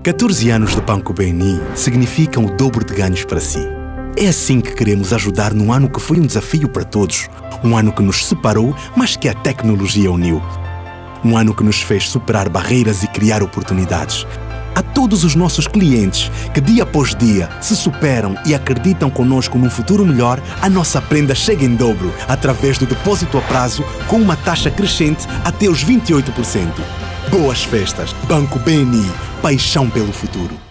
14 anos do Banco BNI significam o dobro de ganhos para si. É assim que queremos ajudar num ano que foi um desafio para todos. Um ano que nos separou, mas que a tecnologia uniu. Um ano que nos fez superar barreiras e criar oportunidades. A todos os nossos clientes que dia após dia se superam e acreditam conosco num futuro melhor, a nossa prenda chega em dobro através do depósito a prazo com uma taxa crescente até os 28%. Boas festas, Banco BNI, paixão pelo futuro.